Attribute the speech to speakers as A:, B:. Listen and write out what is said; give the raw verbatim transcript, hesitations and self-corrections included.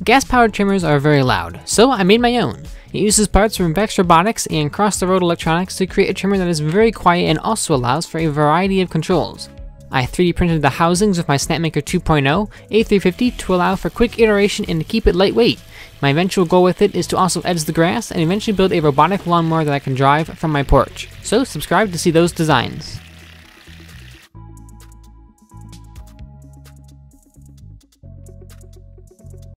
A: Gas-powered trimmers are very loud, so I made my own. It uses parts from Vex Robotics and Cross the Road Electronics to create a trimmer that is very quiet and also allows for a variety of controls. I three D printed the housings with my Snapmaker two point oh A three fifty to allow for quick iteration and to keep it lightweight. My eventual goal with it is to also edge the grass and eventually build a robotic lawnmower that I can drive from my porch. So subscribe to see those designs.